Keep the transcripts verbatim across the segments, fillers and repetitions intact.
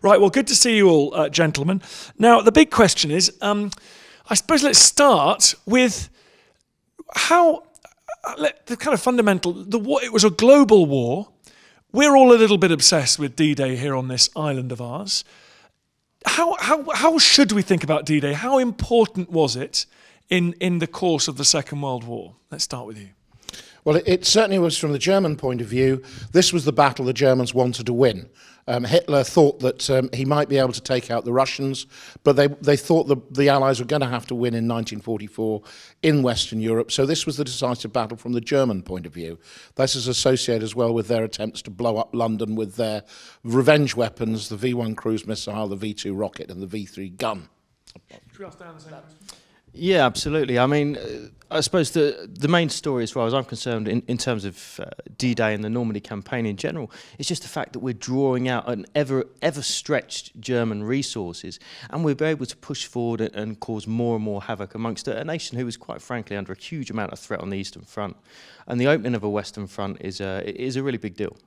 Right, well, good to see you all, uh, gentlemen. Now, the big question is, um, I suppose let's start with how, uh, let, the kind of fundamental, the war, it was a global war. We're all a little bit obsessed with D-Day here on this island of ours. How, how, how should we think about D-Day? How important was it in, in the course of the Second World War? Let's start with you. Well, it, it certainly was, from the German point of view, this was the battle the Germans wanted to win. Um, Hitler thought that um, he might be able to take out the Russians, but they, they thought the, the Allies were going to have to win in nineteen forty-four in Western Europe, so this was the decisive battle from the German point of view. This is associated as well with their attempts to blow up London with their revenge weapons, the V one cruise missile, the V two rocket and the V three gun. Should we ask Dan the same question? Yeah, absolutely. I mean, uh, I suppose the the main story, as far as I'm concerned, in, in terms of uh, D-Day and the Normandy campaign in general, is just the fact that we're drawing out an ever ever stretched German resources, and we're able to push forward and, and cause more and more havoc amongst a, a nation who was, quite frankly, under a huge amount of threat on the Eastern Front. And the opening of a Western Front is a, is a really big deal.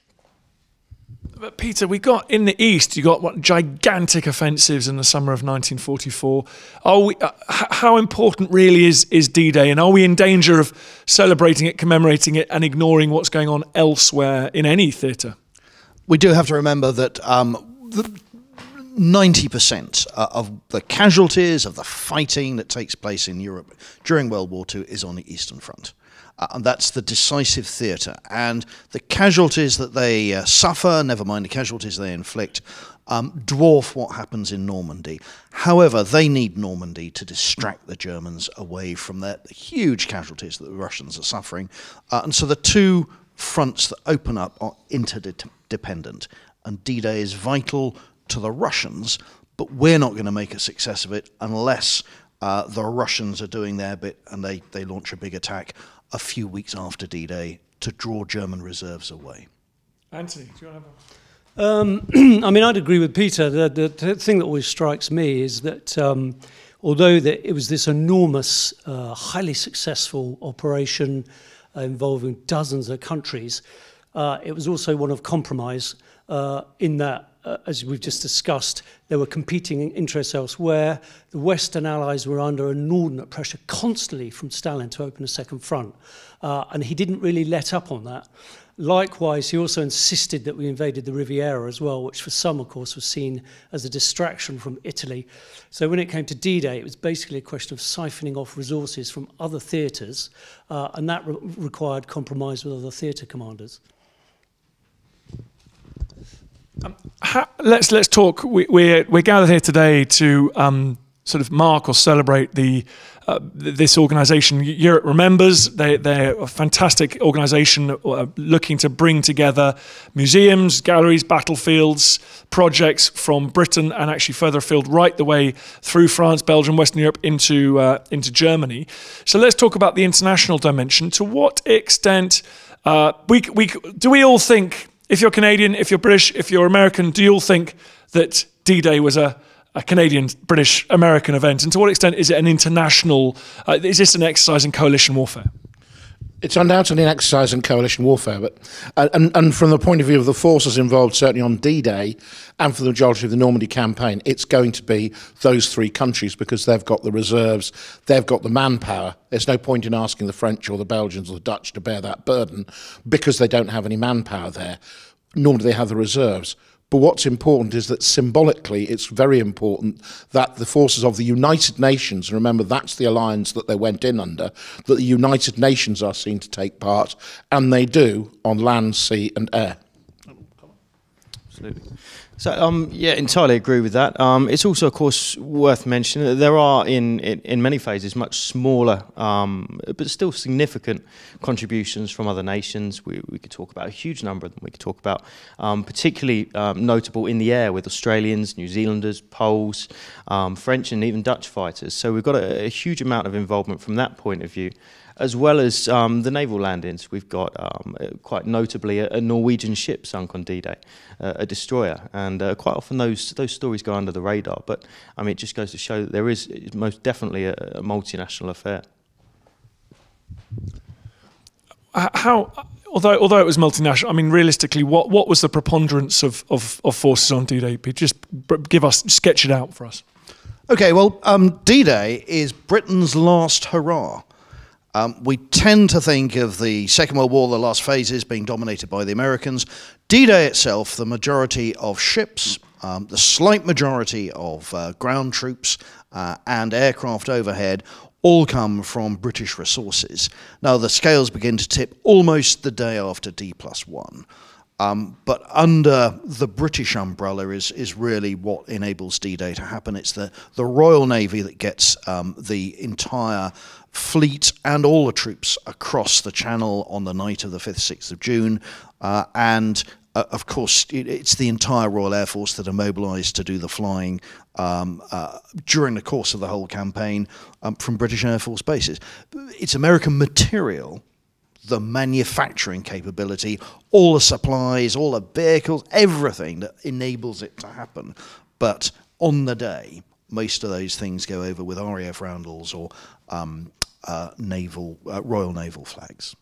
But Peter, we got in the east. You got what gigantic offensives in the summer of nineteen forty-four. Are we? Uh, how important really is is D-Day, and are we in danger of celebrating it, commemorating it, and ignoring what's going on elsewhere in any theatre? We do have to remember that um, ninety percent of the casualties of the fighting that takes place in Europe during World War Two is on the Eastern Front. Uh, and that's the decisive theatre. And the casualties that they uh, suffer, never mind the casualties they inflict, um, dwarf what happens in Normandy. However, they need Normandy to distract the Germans away from their the huge casualties that the Russians are suffering. Uh, and so the two fronts that open up are interdependent. And D-Day is vital to the Russians, but we're not going to make a success of it unless uh, the Russians are doing their bit and they, they launch a big attack a few weeks after D-Day to draw German reserves away. Anthony, do you want to have a... Um, I mean, I'd agree with Peter. The, the, the thing that always strikes me is that um, although that it was this enormous, uh, highly successful operation uh, involving dozens of countries, uh, it was also one of compromise uh, in that, uh, as we've just discussed, there were competing interests elsewhere. The Western Allies were under inordinate pressure constantly from Stalin to open a second front, uh, and he didn't really let up on that. Likewise, he also insisted that we invaded the Riviera as well, which for some, of course, was seen as a distraction from Italy. So when it came to D-Day, it was basically a question of siphoning off resources from other theatres, uh, and that re required compromise with other theatre commanders. Um, how, let's let's talk. We, we're we're gathered here today to um, sort of mark or celebrate the uh, this organisation. Europe Remembers. They they're a fantastic organisation uh, looking to bring together museums, galleries, battlefields, projects from Britain and actually further afield, right the way through France, Belgium, Western Europe into uh, into Germany. So let's talk about the international dimension. To what extent uh, we we do we all think? If you're Canadian, if you're British, if you're American, do you all think that D-Day was a, a Canadian, British, American event? And to what extent is it an international, uh, is this an exercise in coalition warfare? It's undoubtedly an exercise in coalition warfare, but uh, and, and from the point of view of the forces involved, certainly on D-Day, and for the majority of the Normandy campaign, it's going to be those three countries because they've got the reserves, they've got the manpower. There's no point in asking the French or the Belgians or the Dutch to bear that burden because they don't have any manpower there, nor do they have the reserves. But what's important is that symbolically it's very important that the forces of the United Nations, remember that's the alliance that they went in under, that the United Nations are seen to take part, and they do on land, sea and air. Absolutely. So, um, yeah, entirely agree with that. Um, it's also, of course, worth mentioning that there are, in, in, in many phases, much smaller, um, but still significant contributions from other nations. We, we could talk about a huge number of them. We could talk about um, particularly um, notable in the air with Australians, New Zealanders, Poles, um, French and even Dutch fighters. So we've got a, a huge amount of involvement from that point of view. As well as um, the naval landings. We've got um, quite notably a, a Norwegian ship sunk on D-Day, uh, a destroyer, and uh, quite often those those stories go under the radar. But I mean, it just goes to show that there is most definitely a, a multinational affair. How although although it was multinational, I mean, realistically, what, what was the preponderance of, of, of forces on D-Day? Just give us, sketch it out for us. Okay, well, um, D-Day is Britain's last hurrah. Um, we tend to think of the Second World War, the last phases, being dominated by the Americans. D-Day itself, the majority of ships, um, the slight majority of uh, ground troops uh, and aircraft overhead all come from British resources. Now, the scales begin to tip almost the day after D plus one. Um, but under the British umbrella is, is really what enables D-Day to happen. It's the, the Royal Navy that gets um, the entire fleet and all the troops across the Channel on the night of the fifth, sixth of June. Uh, and, uh, of course, it, it's the entire Royal Air Force that are mobilised to do the flying um, uh, during the course of the whole campaign um, from British Air Force bases. It's American material, the manufacturing capability, all the supplies, all the vehicles, everything that enables it to happen. But on the day, most of those things go over with R A F roundels or um, uh, naval, uh, Royal Naval flags.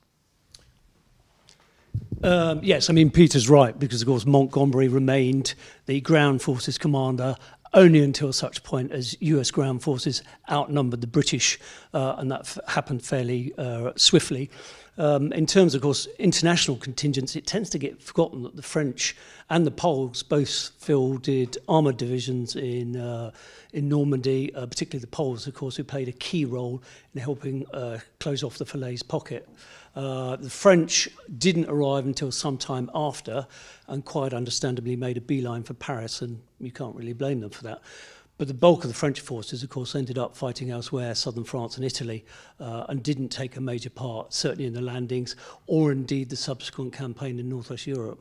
Um, yes, I mean, Peter's right, because, of course, Montgomery remained the ground forces commander only until such point as U S ground forces outnumbered the British, uh, and that f happened fairly uh, swiftly. Um, in terms, of course, international contingents, it tends to get forgotten that the French and the Poles both fielded armoured divisions in uh, in Normandy, uh, particularly the Poles, of course, who played a key role in helping uh, close off the Falaise pocket. Uh, the French didn't arrive until some time after, and quite understandably made a beeline for Paris, and you can't really blame them for that. But the bulk of the French forces, of course, ended up fighting elsewhere, southern France and Italy, uh, and didn't take a major part, certainly in the landings, or indeed the subsequent campaign in northwest Europe.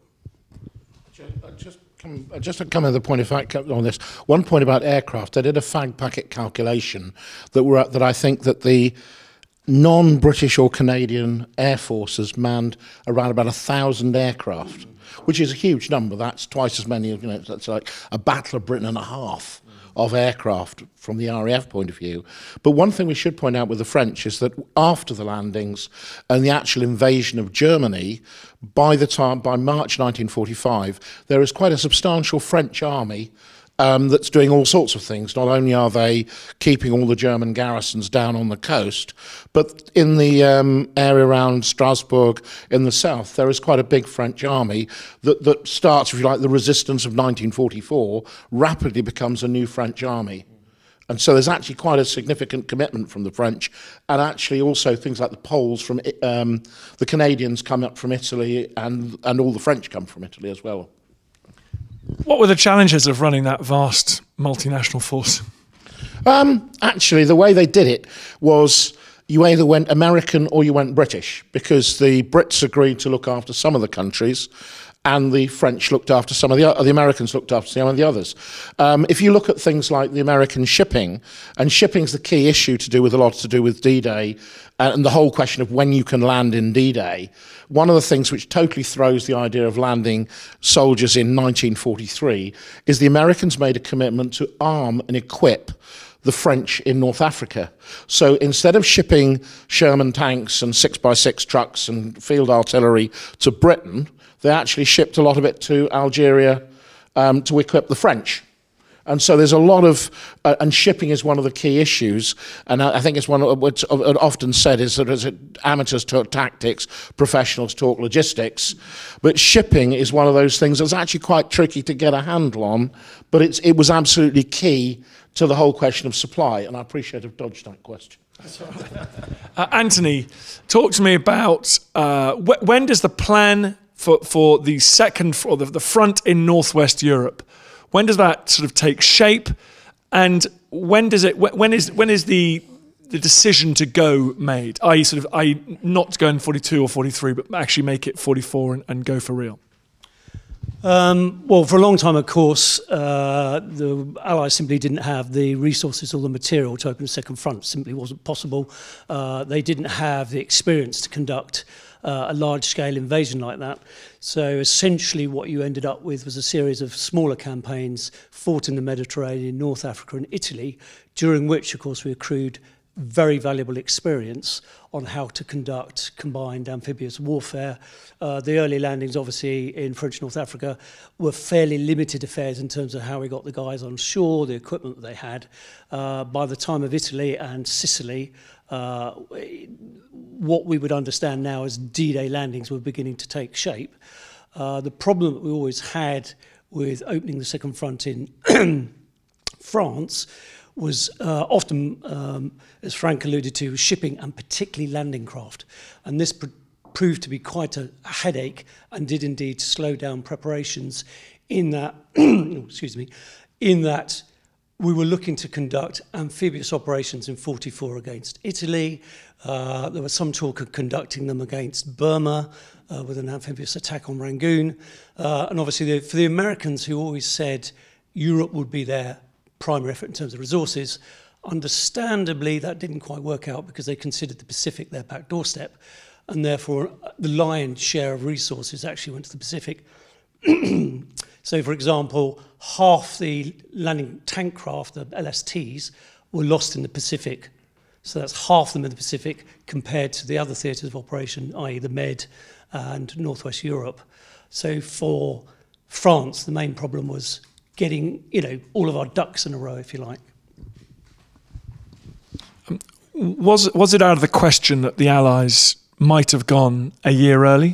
Just, come, just to come to the point of fact on this, one point about aircraft, I did a fag packet calculation that, were, that I think that the non-British or Canadian air forces manned around about a thousand aircraft, which is a huge number. That's twice as many, you know, that's like a Battle of Britain and a half of aircraft from the R A F point of view. But one thing we should point out with the French is that after the landings and the actual invasion of Germany, by the time, by March nineteen forty-five, there is quite a substantial French army Um, that's doing all sorts of things. Not only are they keeping all the German garrisons down on the coast, but in the um, area around Strasbourg in the south, there is quite a big French army that, that starts, if you like, the resistance of nineteen forty-four, rapidly becomes a new French army. And so there's actually quite a significant commitment from the French, and actually also things like the Poles, from um, the Canadians come up from Italy, and, and all the French come from Italy as well. What were the challenges of running that vast multinational force? Um, actually, the way they did it was you either went American or you went British, because the Brits agreed to look after some of the countries and the French looked after some of the other, the Americans looked after some of the others. Um, if you look at things like the American shipping, and shipping's the key issue to do with a lot to do with D-Day, and the whole question of when you can land in D-Day, one of the things which totally throws the idea of landing soldiers in nineteen forty-three is the Americans made a commitment to arm and equip the French in North Africa. So instead of shipping Sherman tanks and six by six trucks and field artillery to Britain, they actually shipped a lot of it to Algeria um, to equip the French. And so there's a lot of, uh, and shipping is one of the key issues, and I, I think it's one of what's often said is that as amateurs talk tactics, professionals talk logistics, but shipping is one of those things that's actually quite tricky to get a handle on, but it's, it was absolutely key to the whole question of supply, and I appreciate I've dodged that question. uh, Anthony, talk to me about uh, wh when does the plan for, for the second, or the, the front in northwest Europe, when does that sort of take shape, and when does it? When is when is the the decision to go made? that is, sort of, I not to go in forty-two or forty-three, but actually make it forty-four and, and go for real. Um, well, for a long time, of course, uh, the Allies simply didn't have the resources or the material to open a second front. It simply wasn't possible. Uh, they didn't have the experience to conduct uh, a large-scale invasion like that. So essentially what you ended up with was a series of smaller campaigns fought in the Mediterranean, North Africa and Italy, during which, of course, we accrued very valuable experience on how to conduct combined amphibious warfare. Uh, the early landings, obviously, in French North Africa were fairly limited affairs in terms of how we got the guys on shore, the equipment that they had. Uh, by the time of Italy and Sicily, uh, what we would understand now as D-Day landings were beginning to take shape. Uh, the problem that we always had with opening the second front in France was uh, often, um, as Frank alluded to, shipping and particularly landing craft. And this pr proved to be quite a headache and did indeed slow down preparations in that, excuse me, in that we were looking to conduct amphibious operations in forty-four against Italy. Uh, there was some talk of conducting them against Burma uh, with an amphibious attack on Rangoon. Uh, and obviously the, for the Americans, who always said Europe would be their primary effort in terms of resources, understandably that didn't quite work out because they considered the Pacific their back doorstep, and therefore the lion's share of resources actually went to the Pacific. So, for example, half the landing tank craft, the L S Ts, were lost in the Pacific. So that's half them in the Pacific compared to the other theatres of operation, that is the Med and Northwest Europe. So for France, the main problem was getting, you know, all of our ducks in a row, if you like. Um, was, was it out of the question that the Allies might have gone a year early?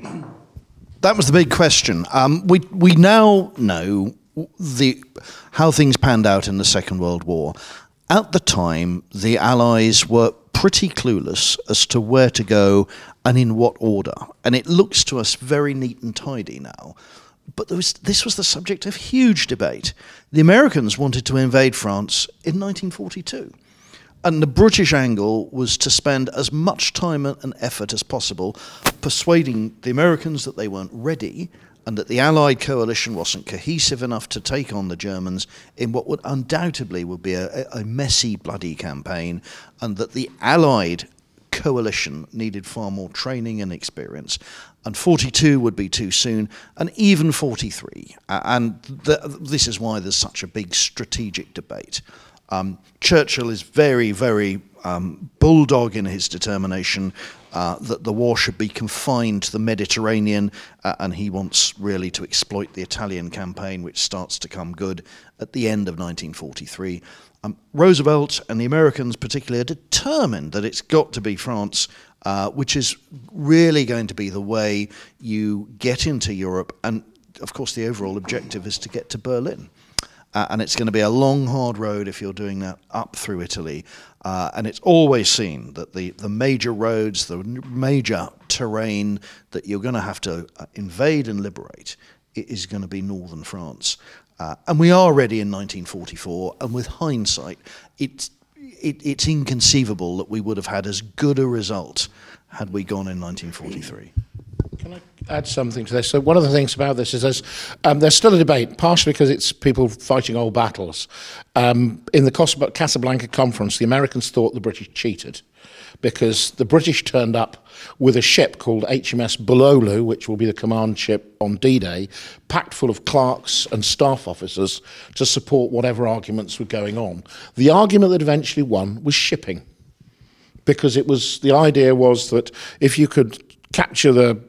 That was the big question. Um, we we now know the how things panned out in the Second World War. At the time, the Allies were pretty clueless as to where to go and in what order. And it looks to us very neat and tidy now. But there was, this was the subject of huge debate. The Americans wanted to invade France in nineteen forty-two. And the British angle was to spend as much time and effort as possible persuading the Americans that they weren't ready and that the Allied coalition wasn't cohesive enough to take on the Germans in what would undoubtedly would be a, a messy, bloody campaign, and that the Allied coalition needed far more training and experience. And forty-two would be too soon, and even forty-three. Uh, and th this is why there's such a big strategic debate. Um, Churchill is very, very um, bulldog in his determination uh, that the war should be confined to the Mediterranean, uh, and he wants really to exploit the Italian campaign, which starts to come good at the end of nineteen forty-three. Um, Roosevelt and the Americans particularly are determined that it's got to be France, uh, which is really going to be the way you get into Europe, and of course the overall objective is to get to Berlin. Uh, and it's going to be a long, hard road if you're doing that up through Italy. Uh, and it's always seen that the, the major roads, the major terrain that you're going to have to uh, invade and liberate is going to be northern France. Uh, and we are ready in nineteen forty-four, and with hindsight, it's, it, it's inconceivable that we would have had as good a result had we gone in nineteen forty-three. Can I add something to this? So one of the things about this is there's, um, there's still a debate, partially because it's people fighting old battles. Um, in the Casablanca conference, the Americans thought the British cheated because the British turned up with a ship called H M S Bulolu, which will be the command ship on D-Day, packed full of clerks and staff officers to support whatever arguments were going on. The argument that eventually won was shipping, because it was, the idea was that if you could capture the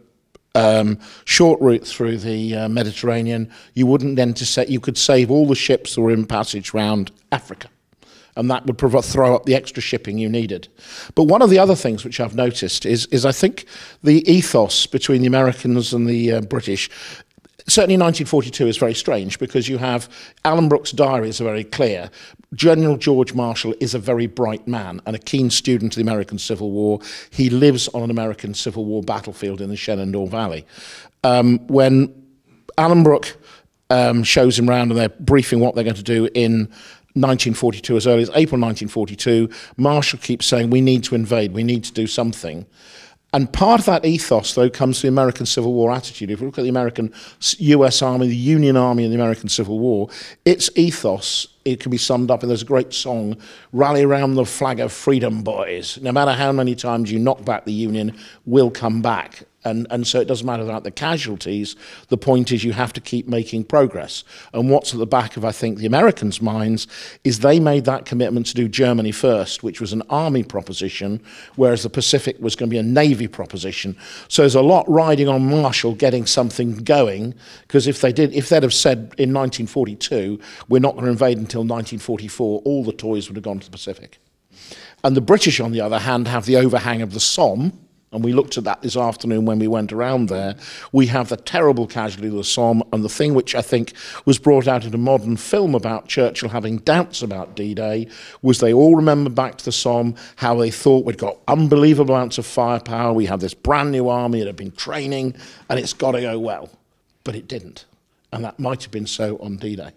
Um, short route through the uh, Mediterranean, you wouldn't then to say you could save all the ships that were in passage round Africa, and that would provide, throw up the extra shipping you needed. But one of the other things which I've noticed is, is I think the ethos between the Americans and the uh, British, certainly in nineteen forty-two, is very strange, because you have Alan Brooke's diaries are very clear. General George Marshall is a very bright man and a keen student of the American Civil War. He lives on an American Civil War battlefield in the Shenandoah Valley. Um, when Alan Brooke um, shows him around and they're briefing what they're going to do in nineteen forty-two, as early as April nineteen forty-two, Marshall keeps saying, we need to invade, we need to do something. And part of that ethos, though, comes to the American Civil War attitude. If you look at the American U S Army, the Union Army in the American Civil War, its ethos, it can be summed up, and there's a great song, rally around the flag of freedom, boys. No matter how many times you knock back the Union, we'll come back. And, and so it doesn't matter about the casualties. The point is you have to keep making progress. And what's at the back of, I think, the Americans' minds is they made that commitment to do Germany first, which was an army proposition, whereas the Pacific was going to be a navy proposition. So there's a lot riding on Marshall getting something going, because if they did, if they'd have said in nineteen forty-two, we're not going to invade until nineteen forty-four, all the toys would have gone to the Pacific. And the British, on the other hand, have the overhang of the Somme. And we looked at that this afternoon when we went around there. We have the terrible casualty of the Somme, and the thing which I think was brought out in a modern film about Churchill having doubts about D-Day was they all remembered back to the Somme how they thought we'd got unbelievable amounts of firepower, we have this brand new army that had been training, and it's got to go well. But it didn't. And that might have been so on D-Day.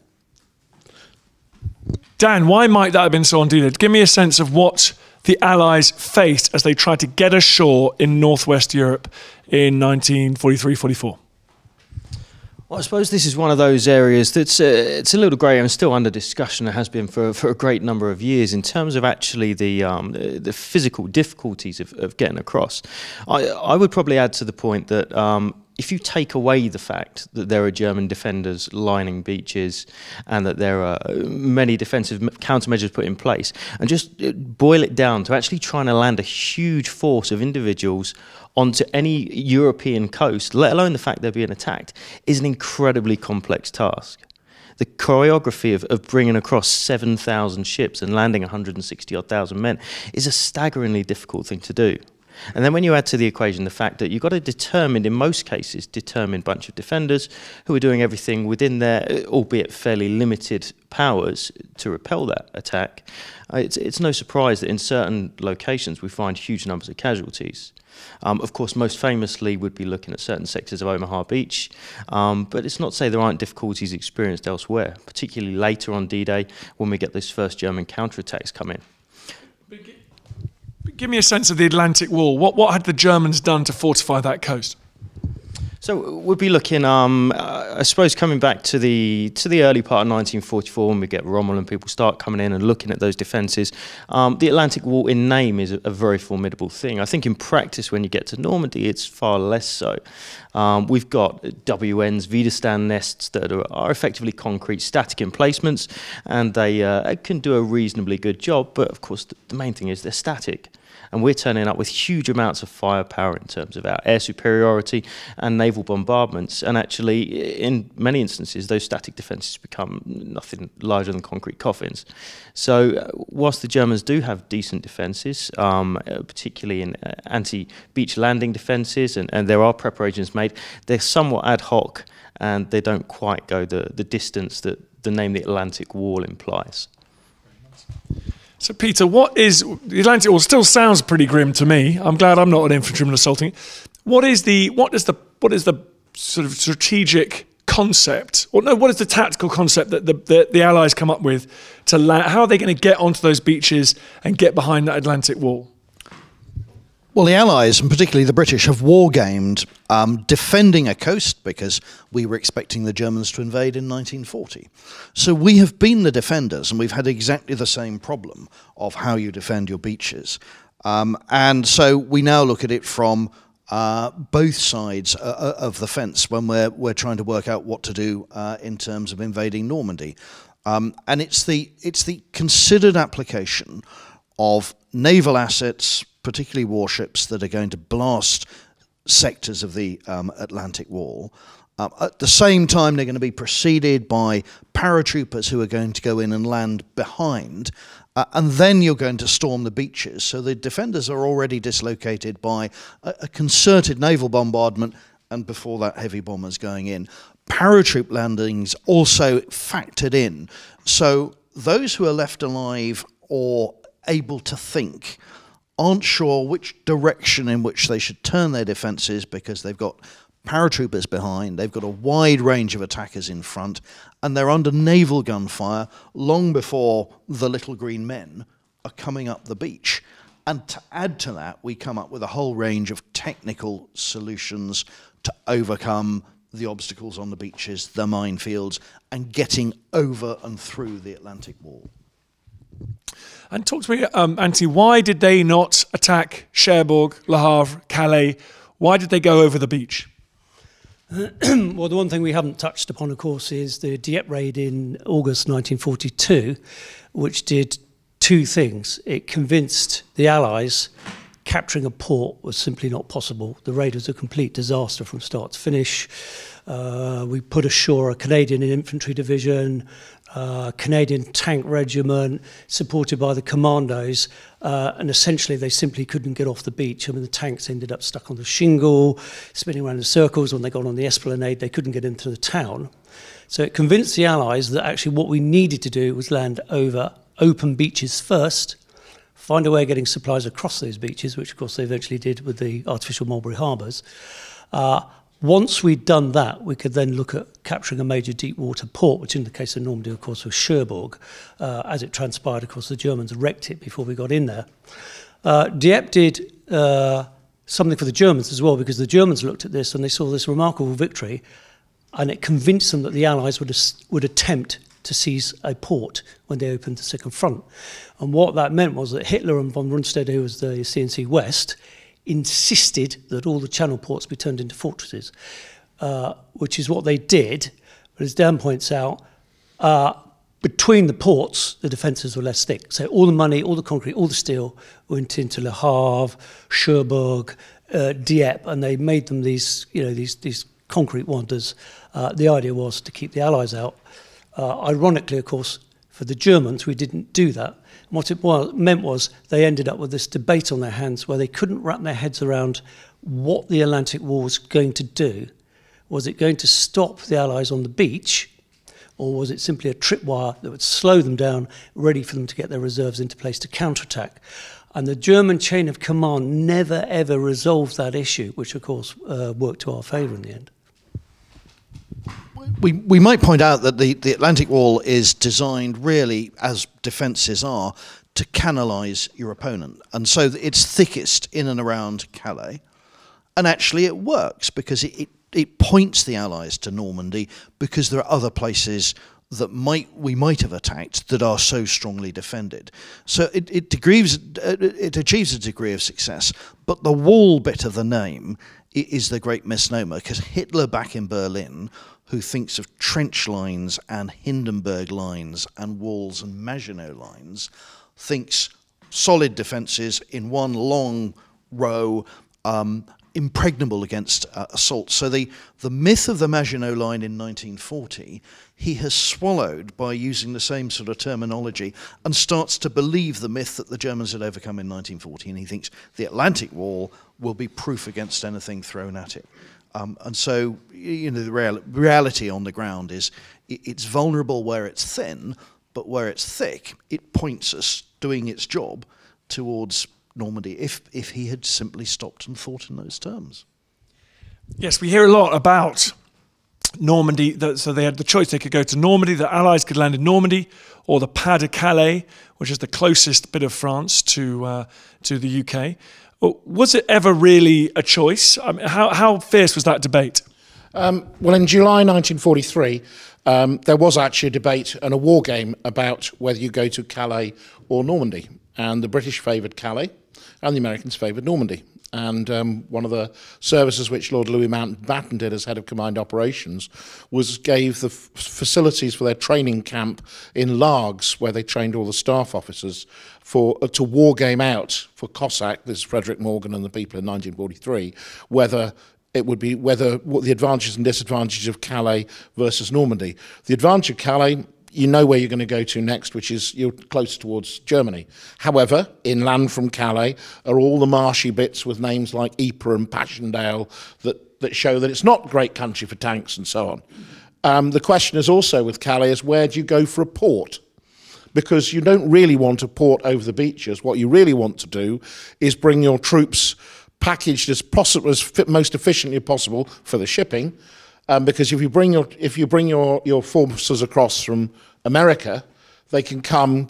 Dan, why might that have been so on D-Day? Give me a sense of what the Allies faced as they tried to get ashore in northwest Europe in nineteen forty-three forty-four. Well, I suppose this is one of those areas that's uh, it's a little grey and still under discussion. It has been for, for a great number of years in terms of actually the um, the physical difficulties of, of getting across. I, I would probably add to the point that um, if you take away the fact that there are German defenders lining beaches and that there are many defensive countermeasures put in place, and just boil it down to actually trying to land a huge force of individuals onto any European coast, let alone the fact they're being attacked, is an incredibly complex task. The choreography of, of bringing across seven thousand ships and landing one hundred sixty odd thousand men is a staggeringly difficult thing to do. And then when you add to the equation the fact that you've got a determined, in most cases, determined bunch of defenders who are doing everything within their, albeit fairly limited powers, to repel that attack, uh, it's, it's no surprise that in certain locations we find huge numbers of casualties. Um, of course, most famously would be looking at certain sectors of Omaha Beach, um, but it's not to say there aren't difficulties experienced elsewhere, particularly later on D-Day when we get those first German counterattacks come in. Give me a sense of the Atlantic Wall. What, what had the Germans done to fortify that coast? So we'll be looking, um, uh, I suppose, coming back to the to the early part of nineteen forty-four when we get Rommel and people start coming in and looking at those defences. Um, the Atlantic Wall in name is a, a very formidable thing. I think in practice when you get to Normandy it's far less so. Um, we've got W Ns, Widerstand nests that are, are effectively concrete static emplacements, and they uh, can do a reasonably good job, but of course the, the main thing is they're static. And we're turning up with huge amounts of firepower in terms of our air superiority and naval bombardments. And actually, in many instances, those static defences become nothing larger than concrete coffins. So uh, whilst the Germans do have decent defences, um, uh, particularly in uh, anti-beach landing defences, and, and there are preparations made, they're somewhat ad hoc and they don't quite go the, the distance that the name the Atlantic Wall implies. So, Peter, what is the Atlantic Wall? Still sounds pretty grim to me. I'm glad I'm not an infantryman assaulting it. What is the what is the what is the sort of strategic concept, or no? What is the tactical concept that the the, the Allies come up with to land? How are they going to get onto those beaches and get behind that Atlantic Wall? Well, the Allies, and particularly the British, have wargamed um, defending a coast because we were expecting the Germans to invade in nineteen forty. So we have been the defenders, and we've had exactly the same problem of how you defend your beaches. Um, and so we now look at it from uh, both sides uh, of the fence when we're, we're trying to work out what to do uh, in terms of invading Normandy. Um, and it's the, it's the considered application of naval assets, particularly warships, that are going to blast sectors of the um, Atlantic Wall. Um, at the same time, they're going to be preceded by paratroopers who are going to go in and land behind, uh, and then you're going to storm the beaches. So the defenders are already dislocated by a, a concerted naval bombardment, and before that, heavy bombers going in. Paratroop landings also factored in. So those who are left alive or able to think aren't sure which direction in which they should turn their defences because they've got paratroopers behind, they've got a wide range of attackers in front, and they're under naval gunfire long before the little green men are coming up the beach. And to add to that, we come up with a whole range of technical solutions to overcome the obstacles on the beaches, the minefields, and getting over and through the Atlantic Wall. And talk to me, um, Antti, why did they not attack Cherbourg, Le Havre, Calais? Why did they go over the beach? Well, the one thing we haven't touched upon, of course, is the Dieppe raid in August nineteen forty-two, which did two things. It convinced the Allies capturing a port was simply not possible. The raid was a complete disaster from start to finish. Uh, we put ashore a Canadian infantry division, uh, Canadian tank regiment, supported by the commandos, uh, and essentially they simply couldn't get off the beach. I mean, the tanks ended up stuck on the shingle, spinning around in circles. When they got on the esplanade, they couldn't get into the town. So it convinced the Allies that actually what we needed to do was land over open beaches first, find a way of getting supplies across those beaches, which of course they eventually did with the artificial Mulberry harbours. Uh, once we'd done that, we could then look at capturing a major deep water port, which in the case of Normandy, of course, was Cherbourg. Uh, as it transpired, of course, the Germans wrecked it before we got in there. Uh, Dieppe did uh, something for the Germans as well, because the Germans looked at this and they saw this remarkable victory, and it convinced them that the Allies would, would attempt to seize a port when they opened the second front. And what that meant was that Hitler and von Rundstedt, who was the C N C West, insisted that all the channel ports be turned into fortresses, uh, which is what they did. But as Dan points out, uh, between the ports, the defences were less thick. So all the money, all the concrete, all the steel went into Le Havre, Cherbourg, uh, Dieppe, and they made them these, you know, these, these concrete wonders. Uh, the idea was to keep the Allies out. Uh, ironically, of course, for the Germans, we didn't do that. And what it was, meant was they ended up with this debate on their hands where they couldn't wrap their heads around what the Atlantic Wall was going to do. Was it going to stop the Allies on the beach, or was it simply a tripwire that would slow them down, ready for them to get their reserves into place to counterattack? And the German chain of command never, ever resolved that issue, which, of course, uh, worked to our favour in the end. We, we might point out that the, the Atlantic Wall is designed really, as defences are, to canalise your opponent. And so it's thickest in and around Calais. And actually it works because it, it, it points the Allies to Normandy, because there are other places that might we might have attacked that are so strongly defended. So it, it, degrees, it achieves a degree of success. But the wall bit of the name is the great misnomer, because Hitler back in Berlin, who thinks of trench lines and Hindenburg lines and walls and Maginot lines, thinks solid defences in one long row, um, impregnable against uh, assault. So the, the myth of the Maginot Line in nineteen forty, he has swallowed by using the same sort of terminology, and starts to believe the myth that the Germans had overcome in nineteen forty, and he thinks the Atlantic Wall will be proof against anything thrown at it. Um, and so, you know, the real, reality on the ground is it, it's vulnerable where it's thin, but where it's thick, it points us doing its job towards Normandy, if if he had simply stopped and thought in those terms. Yes, we hear a lot about Normandy. That, so they had the choice. They could go to Normandy, the Allies could land in Normandy, or the Pas de Calais, which is the closest bit of France to, uh, to the U K. Was it ever really a choice? I mean, how, how fierce was that debate? Um, well, in July nineteen forty-three, um, there was actually a debate and a war game about whether you go to Calais or Normandy. And the British favoured Calais, and the Americans favoured Normandy. And um, one of the services which Lord Louis Mountbatten did as head of combined operations was gave the f facilities for their training camp in Largs, where they trained all the staff officers for uh, to war game out for Cossack, this is Frederick Morgan and the people in nineteen forty-three, whether it would be whether what the advantages and disadvantages of Calais versus Normandy. The advantage of Calais, you know where you're going to go to next, which is you're close towards Germany. However, inland from Calais are all the marshy bits with names like Ypres and Passchendaele that, that show that it's not great country for tanks and so on. Um, the question is also with Calais is where do you go for a port? Because you don't really want a port over the beaches. What you really want to do is bring your troops packaged as possible, as fit, most efficiently possible for the shipping. Um, because if you bring your if you bring your your forces across from America, they can come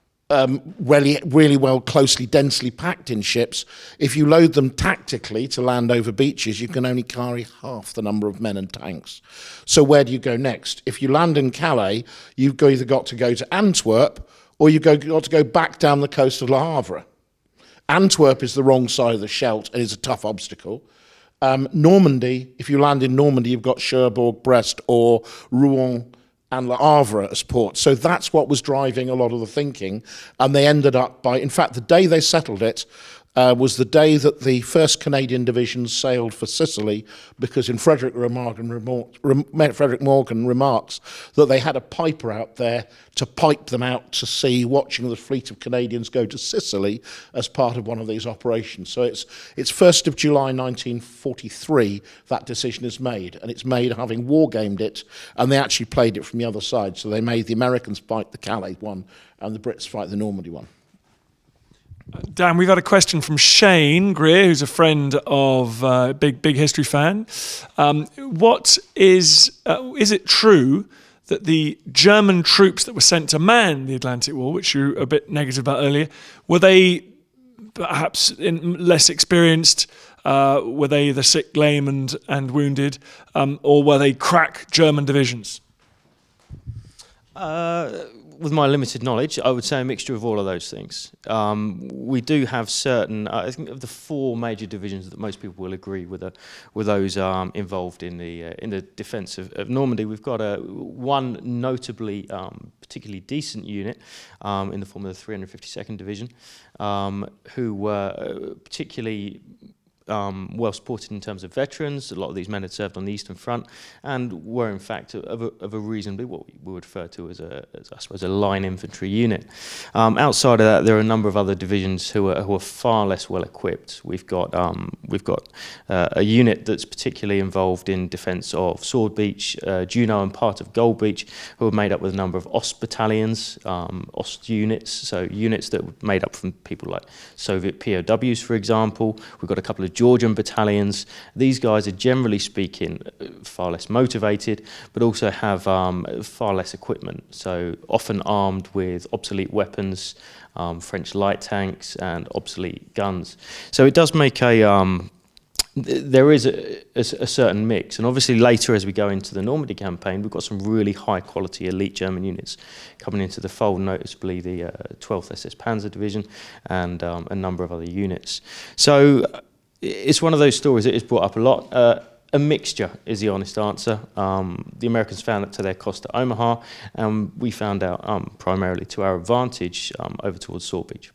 um, really really well, closely, densely packed in ships. If you load them tactically to land over beaches, you can only carry half the number of men and tanks. So where do you go next? If you land in Calais, you've either got to go to Antwerp or you've got to go back down the coast of Le Havre. Antwerp is the wrong side of the Scheldt and is a tough obstacle. Um, Normandy, if you land in Normandy, you've got Cherbourg, Brest, or Rouen and Le Havre as ports. So that's what was driving a lot of the thinking. And they ended up by, in fact, the day they settled it uh, was the day that the first Canadian Division sailed for Sicily, because in Frederick, Morgan remor- rem- Frederick Morgan remarks that they had a piper out there to pipe them out to sea, watching the fleet of Canadians go to Sicily as part of one of these operations. So it's it's first of July nineteen forty-three that decision is made, and it's made having war-gamed it, and they actually played it from the other side. So they made the Americans fight the Calais one, and the Brits fight the Normandy one. Dan, we've had a question from Shane Greer, who's a friend of uh, big big history fan. Um, what is uh, is it true that the German troops that were sent to man the Atlantic Wall, which you were a bit negative about earlier, were they perhaps in less experienced? Uh, were they the sick, lame, and and wounded, um, or were they crack German divisions? Uh, with my limited knowledge, I would say a mixture of all of those things. Um, we do have certain, uh, I think of the four major divisions that most people will agree with, uh, with those um, involved in the uh, in the defence of, of Normandy. We've got a one notably um, particularly decent unit um, in the form of the three hundred fifty-second Division, um, who were particularly Um, well supported in terms of veterans. A lot of these men had served on the Eastern Front and were in fact of a, of a reasonably what we would refer to as a, as I suppose, a line infantry unit. Um, outside of that, there are a number of other divisions who are who are far less well equipped. We've got um, we've got uh, a unit that's particularly involved in defence of Sword Beach, uh, Juno, and part of Gold Beach, who are made up with a number of Ost battalions, um, Ost units, so units that were made up from people like Soviet P O Ws, for example. We've got a couple of Georgian battalions. These guys are, generally speaking, far less motivated, but also have um, far less equipment, so often armed with obsolete weapons, um, French light tanks and obsolete guns. So it does make a um, there is a, a, a certain mix, and obviously later as we go into the Normandy campaign, we've got some really high quality elite German units coming into the fold, noticeably the uh, twelfth S S Panzer Division and um, a number of other units. So it's one of those stories that is brought up a lot. Uh, a mixture is the honest answer. Um, the Americans found it to their cost at Omaha, and we found out um, primarily to our advantage um, over towards Sword Beach.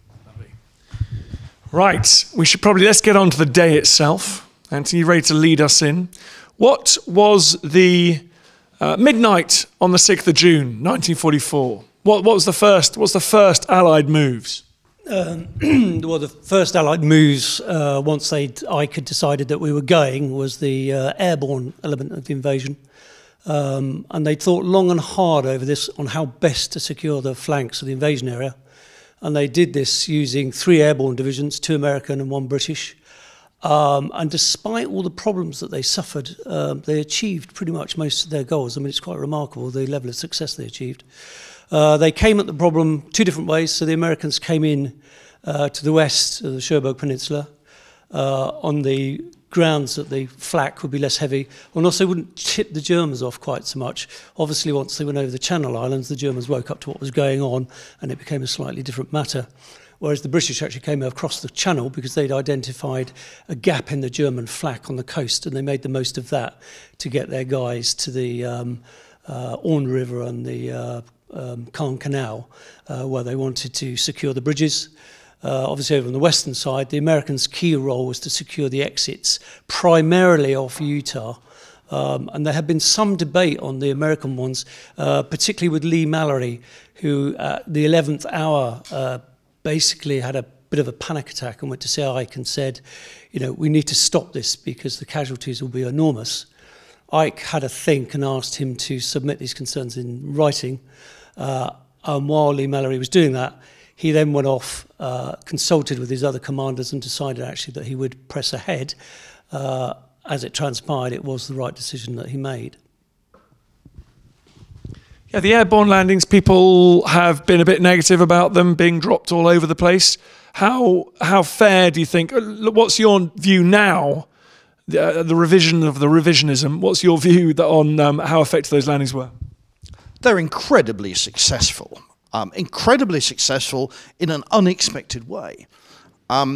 Right, we should probably, let's get on to the day itself. Anthony, you ready to lead us in? What was the uh, midnight on the sixth of June, nineteen forty-four? What, what was the first, what's the first Allied moves? Um, well, the first Allied moves, uh, once they I could decided that we were going, was the uh, airborne element of the invasion. Um, and they thought long and hard over this on how best to secure the flanks of the invasion area. And they did this using three airborne divisions, two American and one British. Um, and despite all the problems that they suffered, um, they achieved pretty much most of their goals. I mean, it's quite remarkable, the level of success they achieved. Uh, they came at the problem two different ways. So the Americans came in uh, to the west of the Cherbourg Peninsula uh, on the grounds that the flak would be less heavy, and also wouldn't tip the Germans off quite so much. Obviously, once they went over the Channel Islands, the Germans woke up to what was going on, and it became a slightly different matter. Whereas the British actually came across the Channel because they'd identified a gap in the German flak on the coast, and they made the most of that to get their guys to the um, uh, Orne River and the uh, um, Caen Canal, uh, where they wanted to secure the bridges. Uh, obviously, over on the western side, the Americans' key role was to secure the exits, primarily off Utah. Um, and there had been some debate on the American ones, uh, particularly with Lee Mallory, who at the eleventh hour uh, basically had a bit of a panic attack and went to see Ike and said, you know, we need to stop this because the casualties will be enormous. Ike had a think and asked him to submit these concerns in writing. Uh, and while Lee Mallory was doing that, he then went off, uh, consulted with his other commanders and decided actually that he would press ahead. Uh, as it transpired, it was the right decision that he made. Yeah, the airborne landings, people have been a bit negative about them being dropped all over the place. How how fair do you think, what's your view now, the, uh, the revision of the revisionism, what's your view that on um, how effective those landings were? They're incredibly successful. Um, incredibly successful in an unexpected way. Um,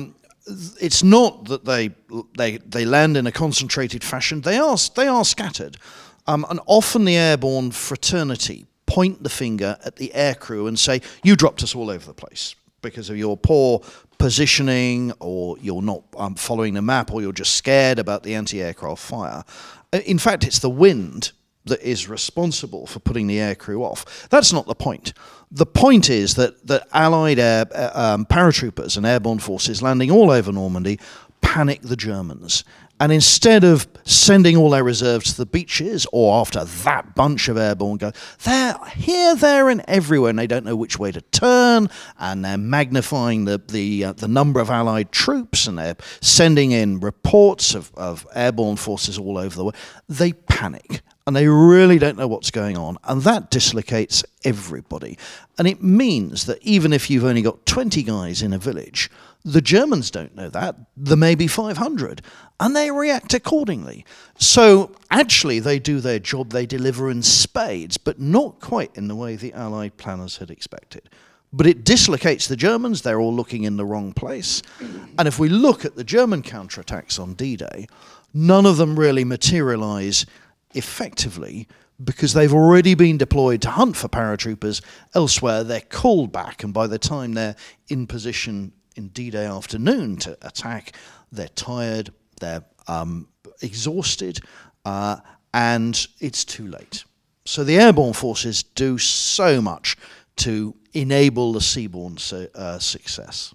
it's not that they they they land in a concentrated fashion. They are they are scattered, um, and often the airborne fraternity point the finger at the aircrew and say, "You dropped us all over the place because of your poor positioning, or you're not um, following the map, or you're just scared about the anti-aircraft fire." In fact, it's the wind that is responsible for putting the aircrew off. That's not the point. The point is that, that Allied air, uh, um, paratroopers and airborne forces landing all over Normandy panic the Germans. And instead of sending all their reserves to the beaches, or after that bunch of airborne go, they're here, there, and everywhere, and they don't know which way to turn, and they're magnifying the the, uh, the number of Allied troops, and they're sending in reports of, of airborne forces all over the world. They panic, and they really don't know what's going on, and that dislocates everybody. And it means that even if you've only got twenty guys in a village, the Germans don't know that. There may be five hundred, and they react accordingly. So actually they do their job, they deliver in spades, but not quite in the way the Allied planners had expected. But it dislocates the Germans, they're all looking in the wrong place. And if we look at the German counterattacks on D-Day, none of them really materialise effectively, because they've already been deployed to hunt for paratroopers elsewhere. They're called back, and by the time they're in position in D-Day afternoon to attack, they're tired, they're um, exhausted, uh, and it's too late. So the airborne forces do so much to enable the seaborne su uh, success.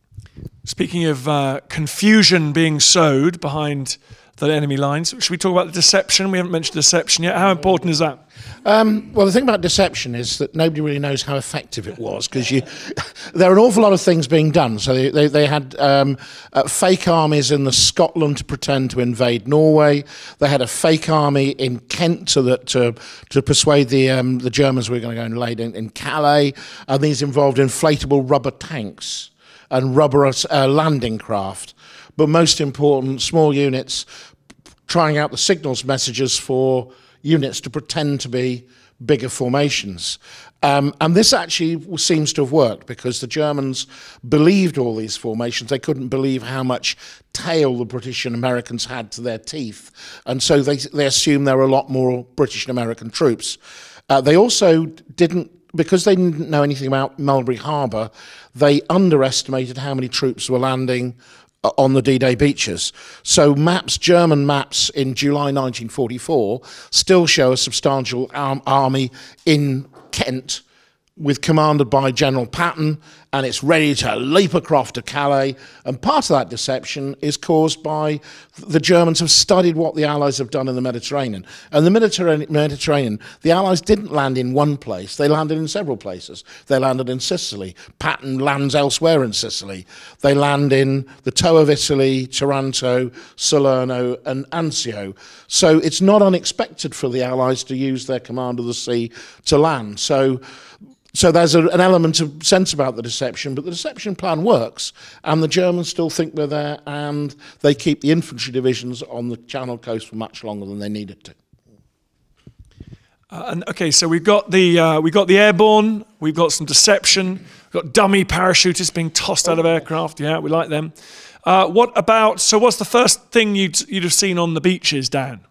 Speaking of uh, confusion being sowed behind the enemy lines, should we talk about the deception? We haven't mentioned deception yet. How important is that? Um, well, the thing about deception is that nobody really knows how effective it was, because you there are an awful lot of things being done. So they, they, they had um, uh, fake armies in the Scotland to pretend to invade Norway. They had a fake army in Kent to, the, to, to persuade the, um, the Germans we were going to go and lay in, in Calais. And these involved inflatable rubber tanks and rubber uh, landing craft. But most important, small units trying out the signals messages for units to pretend to be bigger formations. Um, and this actually seems to have worked, because the Germans believed all these formations. They couldn't believe how much tail the British and Americans had to their teeth. And so they, they assumed there were a lot more British and American troops. Uh, they also didn't, because they didn't know anything about Mulberry Harbour, they underestimated how many troops were landing on the D-Day beaches. So maps, German maps in July nineteen forty-four still show a substantial arm, army in Kent, with commanded by General Patton, and it's ready to leap across to Calais. And part of that deception is caused by the Germans have studied what the Allies have done in the Mediterranean. And the Mediterranean, Mediterranean, the Allies didn't land in one place, they landed in several places. They landed in Sicily. Patton lands elsewhere in Sicily. They land in the toe of Italy, Taranto, Salerno, and Anzio. So it's not unexpected for the Allies to use their command of the sea to land. So So there's a, an element of sense about the deception, but the deception plan works, and the Germans still think we're there, and they keep the infantry divisions on the Channel coast for much longer than they needed to. Uh, and okay, so we've got the uh, we've got the airborne, we've got some deception, we've got dummy parachutists being tossed out of aircraft. Yeah, we like them. Uh, what about? So, what's the first thing you'd you'd have seen on the beaches, Dan?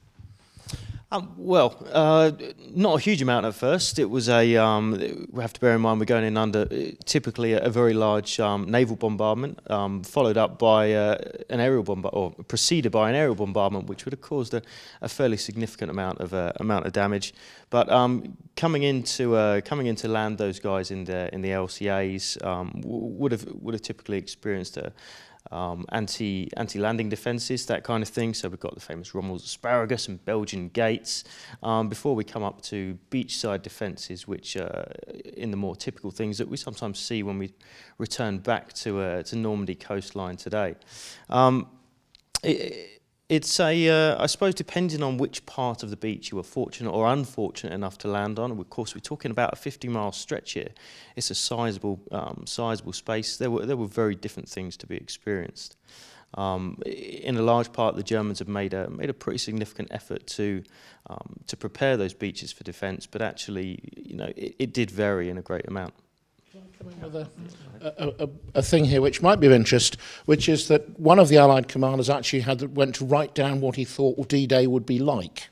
Um, well, uh, not a huge amount at first. It was a, um, we have to bear in mind we're going in under typically a, a very large um, naval bombardment, um, followed up by uh, an aerial bombardment, or preceded by an aerial bombardment, which would have caused a, a fairly significant amount of uh, amount of damage. But um, coming into uh, coming into land, those guys in the in the L C As um, would have would have typically experienced a Um, anti, anti-landing defences, that kind of thing. So we've got the famous Rommel's asparagus and Belgian gates, um, before we come up to beachside defences, which uh, in the more typical things that we sometimes see when we return back to, uh, to Normandy coastline today. Um, it, It's a, uh, I suppose, depending on which part of the beach you were fortunate or unfortunate enough to land on. Of course, we're talking about a fifty mile stretch here. It's a sizable, um, sizable space. There were there were very different things to be experienced. Um, in a large part, the Germans have made a made a pretty significant effort to um, to prepare those beaches for defence. But actually, you know, it, it did vary in a great amount. with a, a, a, a thing here which might be of interest, which is that one of the Allied commanders actually had went to write down what he thought D-Day would be like.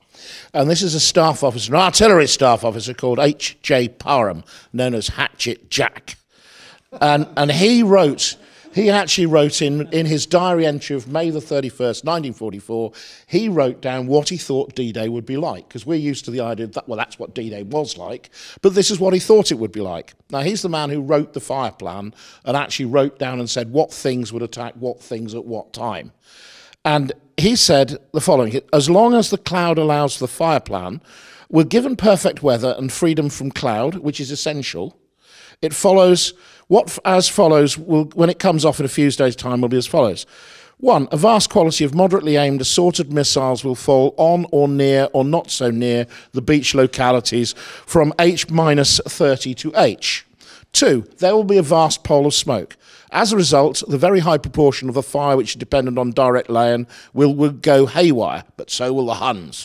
And this is a staff officer, an artillery staff officer called H J Parham, known as Hatchet Jack. And, and he wrote, he actually wrote in, in his diary entry of May the thirty-first, nineteen forty-four, he wrote down what he thought D-Day would be like, because we're used to the idea that, well, that's what D-Day was like, but this is what he thought it would be like. Now, he's the man who wrote the fire plan and actually wrote down and said what things would attack what things at what time. And he said the following: as long as the cloud allows the fire plan, we're given perfect weather and freedom from cloud, which is essential. It follows, what as follows, will, when it comes off in a few days' time, will be as follows. One, a vast quality of moderately aimed assorted missiles will fall on or near or not so near the beach localities from H minus thirty to H. Two, there will be a vast pole of smoke. As a result, the very high proportion of the fire which is dependent on direct laying will, will go haywire, but so will the Huns.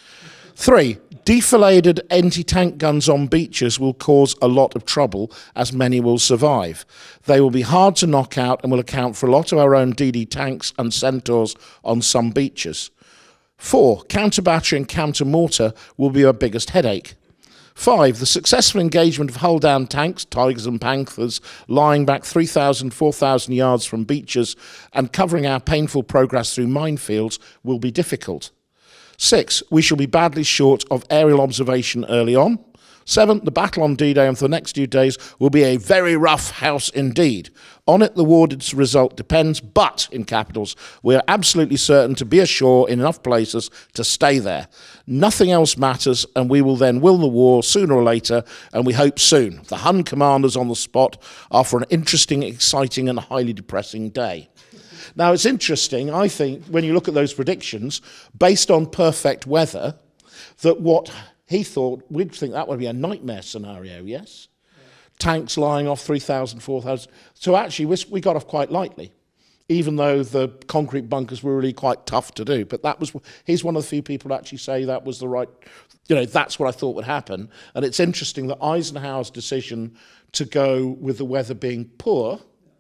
Three, defiladed anti-tank guns on beaches will cause a lot of trouble, as many will survive. They will be hard to knock out and will account for a lot of our own D D tanks and Centaurs on some beaches. Four, counter-battery and counter-mortar will be our biggest headache. Five, the successful engagement of hull-down tanks, Tigers and Panthers, lying back three thousand, four thousand yards from beaches and covering our painful progress through minefields will be difficult. Six, we shall be badly short of aerial observation early on. Seven, the battle on D-Day and for the next few days will be a very rough house indeed. On it, the awarded result depends, but, in capitals, we are absolutely certain to be ashore in enough places to stay there. Nothing else matters, and we will then win the war sooner or later, and we hope soon. The Hun commanders on the spot are for an interesting, exciting, and highly depressing day. Now, it's interesting, I think, when you look at those predictions, based on perfect weather, that what he thought, we'd think that would be a nightmare scenario, yes? Yeah. Tanks lying off three thousand, four thousand. So actually, we, we got off quite lightly, even though the concrete bunkers were really quite tough to do. But that was, he's one of the few people to actually say that was the right, you know, that's what I thought would happen. And it's interesting that Eisenhower's decision to go with the weather being poor,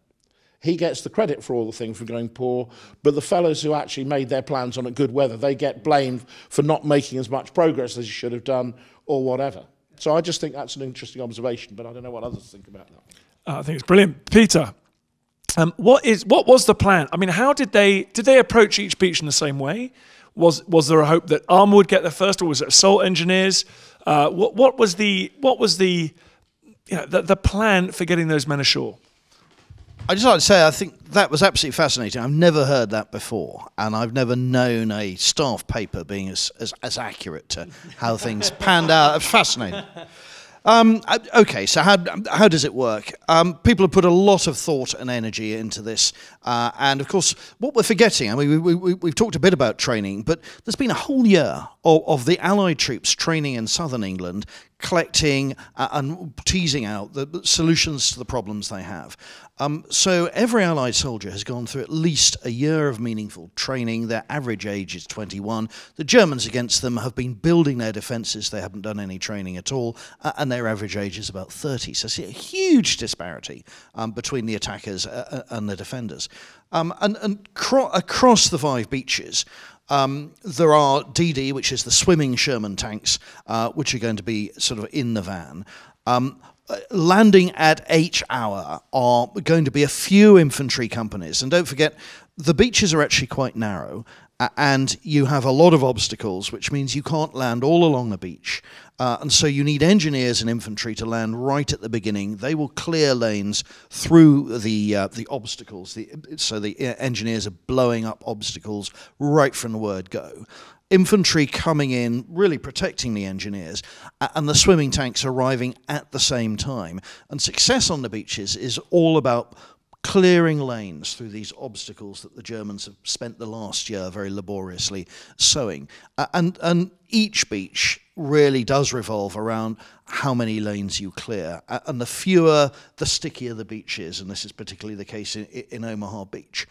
he gets the credit for all the things for going poor, but the fellows who actually made their plans on a good weather, they get blamed for not making as much progress as you should have done or whatever. So I just think that's an interesting observation, but I don't know what others think about that. Uh, I think it's brilliant. Peter, um, what is what was the plan? I mean, how did they did they approach each beach in the same way? Was was there a hope that armour would get there first, or was it assault engineers? Uh, what what was the what was the you know the, the plan for getting those men ashore? I'd just like to say I think that was absolutely fascinating. I've never heard that before, and I've never known a staff paper being as, as, as accurate to how things panned out. It's fascinating. Um, okay, so how, how does it work? Um, people have put a lot of thought and energy into this, uh, and of course, what we're forgetting, I mean, we, we, we've talked a bit about training, but there's been a whole year of, of the Allied troops training in southern England, collecting uh, and teasing out the solutions to the problems they have. Um, so every Allied soldier has gone through at least a year of meaningful training. Their average age is twenty-one. The Germans against them have been building their defences. They haven't done any training at all, uh, and their average age is about thirty. So see a huge disparity um, between the attackers uh, and the defenders. Um, and and cro across the five beaches, Um, there are D D, which is the swimming Sherman tanks, uh, which are going to be sort of in the van. Um, landing at H hour are going to be a few infantry companies. And don't forget, the beaches are actually quite narrow, uh, and you have a lot of obstacles, which means you can't land all along the beach. Uh, and so you need engineers and infantry to land right at the beginning. They will clear lanes through the uh, the obstacles. The, so the engineers are blowing up obstacles right from the word go. Infantry coming in, really protecting the engineers, uh, and the swimming tanks arriving at the same time. And success on the beaches is all about clearing lanes through these obstacles that the Germans have spent the last year very laboriously sowing. Uh, and, and each beach really does revolve around how many lanes you clear. Uh, and the fewer, the stickier the beach is, and this is particularly the case in, in Omaha Beach.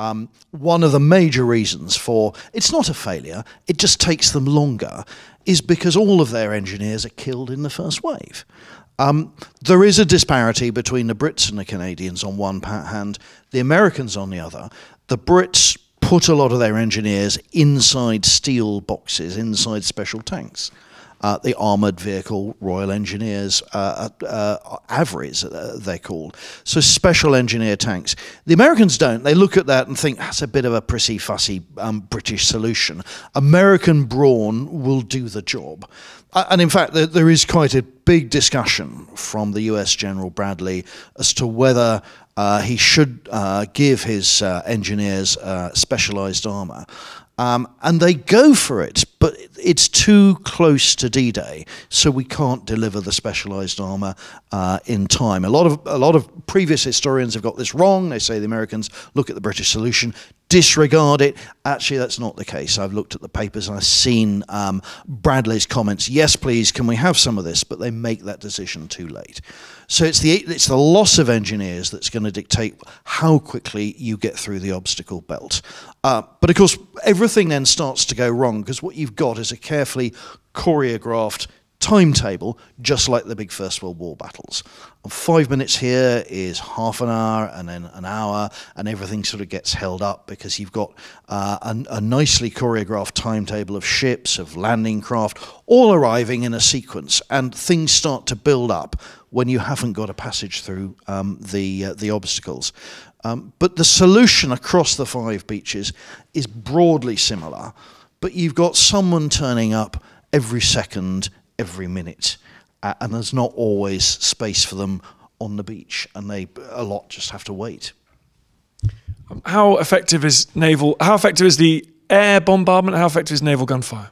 Um, one of the major reasons for, it's not a failure, it just takes them longer, is because all of their engineers are killed in the first wave. Um, there is a disparity between the Brits and the Canadians on one hand, the Americans on the other. The Brits put a lot of their engineers inside steel boxes, inside special tanks. Uh, the Armoured Vehicle Royal Engineers, uh, uh, AVREs, uh, they're called. So special engineer tanks. The Americans don't. They look at that and think, that's a bit of a prissy, fussy um, British solution. American brawn will do the job. Uh, and in fact, there, there is quite a big discussion from the U S General Bradley as to whether uh, he should uh, give his uh, engineers uh, specialised armour. Um, and they go for it, but it's too close to D-Day, so we can't deliver the specialised armour uh, in time. A lot of a lot of previous historians have got this wrong. They say the Americans look at the British solution, disregard it. Actually, that's not the case. I've looked at the papers and I've seen um, Bradley's comments. Yes, please, can we have some of this? But they make that decision too late. So it's the it's the loss of engineers that's going to dictate how quickly you get through the obstacle belt. Uh, but of course, everything then starts to go wrong because what you've got is a carefully choreographed timetable, just like the big First World War battles. Five minutes here is half an hour and then an hour, and everything sort of gets held up because you've got uh, a, a nicely choreographed timetable of ships, of landing craft, all arriving in a sequence, and things start to build up when you haven't got a passage through um, the, uh, the obstacles. Um, but the solution across the five beaches is broadly similar, but you've got someone turning up every second, every minute, uh, and there's not always space for them on the beach, and they a lot just have to wait. How effective is naval? How effective is the air bombardment? How effective is naval gunfire?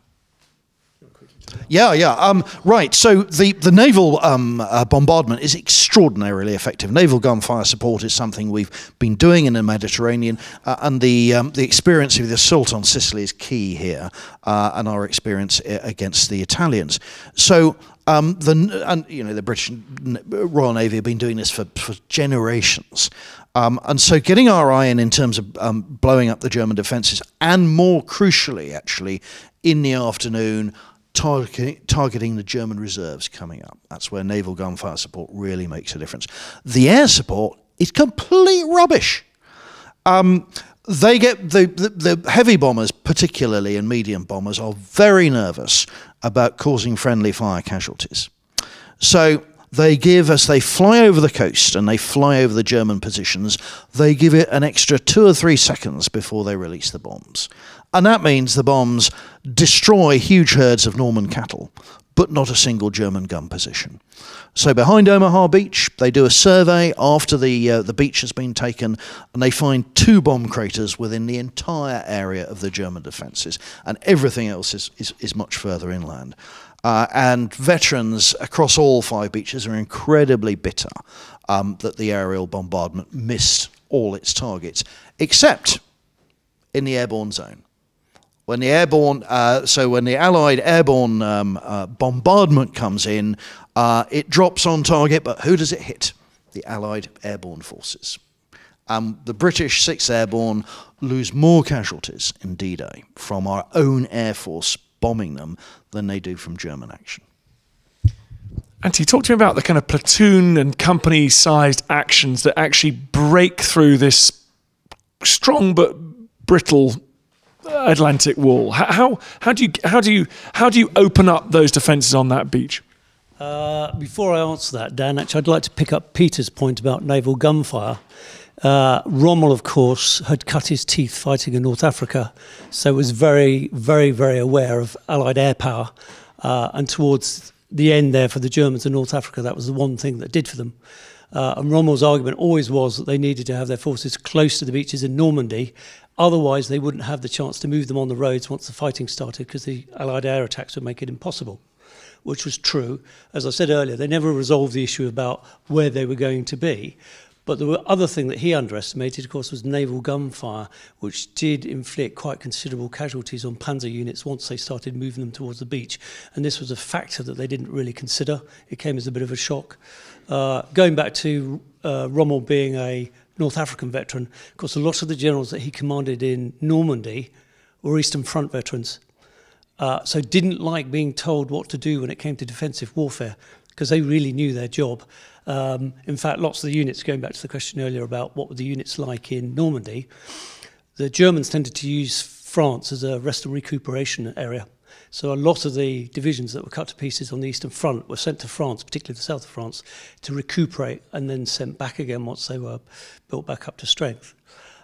Yeah, yeah. Um, right. So the the naval um, uh, bombardment is extraordinarily effective. Naval gunfire support is something we've been doing in the Mediterranean, uh, and the um, the experience of the assault on Sicily is key here, uh, and our experience against the Italians. So. Um, the and you know the British Royal Navy have been doing this for, for generations, um, and so getting our eye in in terms of um, blowing up the German defences, and more crucially, actually, in the afternoon, targeting, targeting the German reserves coming up. That's where naval gunfire support really makes a difference. The air support is complete rubbish. Um, They get the, the, the heavy bombers, particularly, and medium bombers, are very nervous about causing friendly fire casualties. So they give, as they fly over the coast and they fly over the German positions, they give it an extra two or three seconds before they release the bombs. And that means the bombs destroy huge herds of Norman cattle, but not a single German gun position. So behind Omaha Beach, they do a survey after the uh, the beach has been taken, and they find two bomb craters within the entire area of the German defences, and everything else is, is, is much further inland. Uh, and veterans across all five beaches are incredibly bitter um, that the aerial bombardment missed all its targets, except in the airborne zone. When the airborne, uh, so when the Allied airborne um, uh, bombardment comes in, uh, it drops on target, but who does it hit? The Allied airborne forces. Um, the British sixth Airborne lose more casualties in D-Day from our own Air Force bombing them than they do from German action. Antti, talk to me about the kind of platoon and company-sized actions that actually break through this strong but brittle Atlantic wall. How how do you how do you how do you open up those defences on that beach? Uh, before I answer that, Dan, actually, I'd like to pick up Peter's point about naval gunfire. Uh, Rommel, of course, had cut his teeth fighting in North Africa, so was very, very, very aware of Allied air power. Uh, and towards the end there for the Germans in North Africa, that was the one thing that did for them. Uh, and Rommel's argument always was that they needed to have their forces close to the beaches in Normandy. Otherwise, they wouldn't have the chance to move them on the roads once the fighting started, because the Allied air attacks would make it impossible, which was true. As I said earlier, they never resolved the issue about where they were going to be. But the other thing that he underestimated, of course, was naval gunfire, which did inflict quite considerable casualties on panzer units once they started moving them towards the beach. And this was a factor that they didn't really consider. It came as a bit of a shock. Uh, going back to uh, Rommel being a North African veteran. Of course, a lot of the generals that he commanded in Normandy were Eastern Front veterans. Uh, so didn't like being told what to do when it came to defensive warfare, because they really knew their job. Um, in fact, lots of the units, going back to the question earlier about what were the units like in Normandy, the Germans tended to use France as a rest and recuperation area. So a lot of the divisions that were cut to pieces on the Eastern Front were sent to France, particularly the south of France, to recuperate and then sent back again once they were built back up to strength.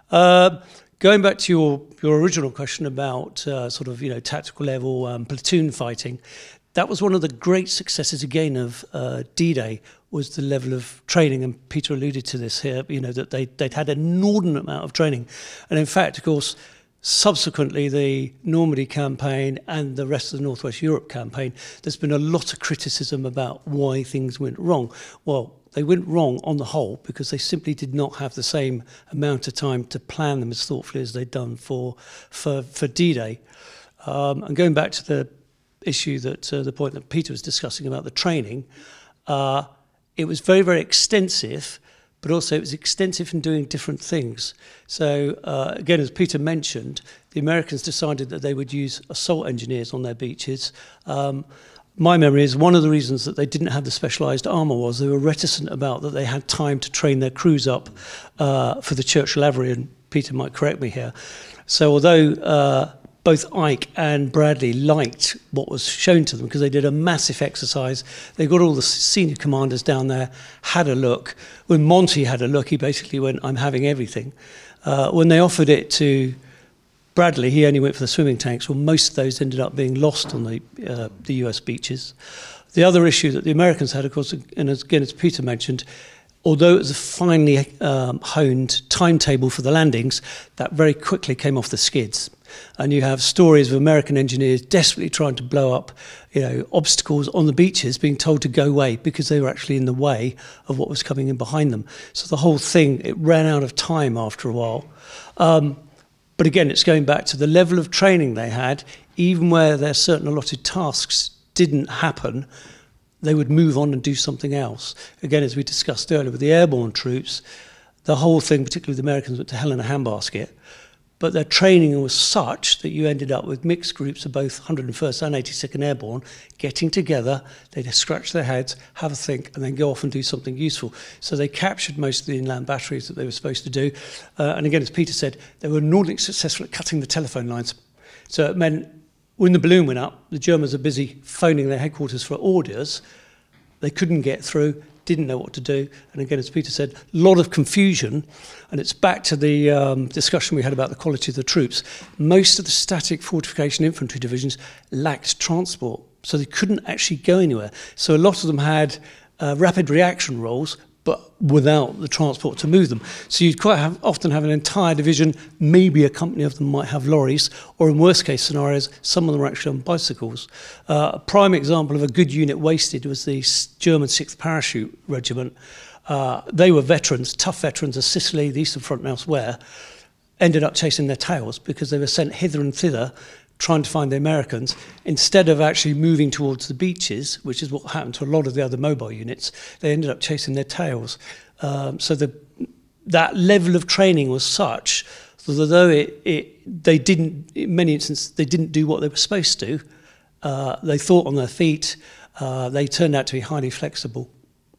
Uh, going back to your, your original question about uh, sort of, you know, tactical level um, platoon fighting, that was one of the great successes again of uh, D-Day, was the level of training, and Peter alluded to this here, you know, that they, they'd had an inordinate amount of training. And in fact, of course, subsequently, the Normandy campaign and the rest of the Northwest Europe campaign, there's been a lot of criticism about why things went wrong. Well, they went wrong on the whole because they simply did not have the same amount of time to plan them as thoughtfully as they'd done for, for, for D-Day. Um, and going back to the issue that, uh, the point that Peter was discussing about the training, uh, it was very, very extensive, but also it was extensive in doing different things. So uh, again, as Peter mentioned, the Americans decided that they would use assault engineers on their beaches. Um, my memory is one of the reasons that they didn't have the specialised armour was they were reticent about that they had time to train their crews up uh, for the Churchill Cavalry, and Peter might correct me here. So although uh, both Ike and Bradley liked what was shown to them because they did a massive exercise. They got all the senior commanders down there, had a look. When Monty had a look, he basically went, I'm having everything. Uh, when they offered it to Bradley, he only went for the swimming tanks. Well, most of those ended up being lost on the, uh, the U S beaches. The other issue that the Americans had, of course, and again, as Peter mentioned, although it was a finely um, honed timetable for the landings, that very quickly came off the skids. And you have stories of American engineers desperately trying to blow up, you know, obstacles on the beaches, being told to go away because they were actually in the way of what was coming in behind them. So the whole thing, it ran out of time after a while. Um, but again, it's going back to the level of training they had. Even where their certain allotted tasks didn't happen, they would move on and do something else. Again, as we discussed earlier with the airborne troops, the whole thing, particularly the Americans, went to hell in a handbasket. But their training was such that you ended up with mixed groups of both one hundred and first and eighty-second Airborne getting together. They'd scratch their heads, have a think, and then go off and do something useful. So they captured most of the inland batteries that they were supposed to do. Uh, and again, as Peter said, they were enormously successful at cutting the telephone lines. So it meant when the balloon went up, the Germans are busy phoning their headquarters for orders. They couldn't get through, didn't know what to do. And again, as Peter said, a lot of confusion. And it's back to the um, discussion we had about the quality of the troops. Most of the static fortification infantry divisions lacked transport, so they couldn't actually go anywhere. So a lot of them had uh, rapid reaction roles, but without the transport to move them. So you'd quite have, often have an entire division, maybe a company of them might have lorries, or in worst case scenarios, some of them were actually on bicycles. Uh, a prime example of a good unit wasted was the German sixth Parachute Regiment. Uh, they were veterans, tough veterans of Sicily, the Eastern Front and elsewhere, ended up chasing their tails because they were sent hither and thither trying to find the Americans, instead of actually moving towards the beaches, which is what happened to a lot of the other mobile units. They ended up chasing their tails. Um, so the, that level of training was such that although it, it, they didn't, in many instances, they didn't do what they were supposed to, uh, they thought on their feet, uh, they turned out to be highly flexible.